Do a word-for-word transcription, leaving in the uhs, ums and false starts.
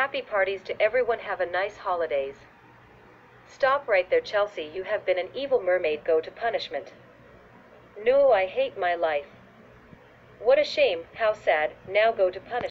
Happy parties to everyone. Have a nice holidays. Stop right there, Chelsea. You have been an evil mermaid. Go to punishment. No, I hate my life. What a shame, how sad. Now go to punishment.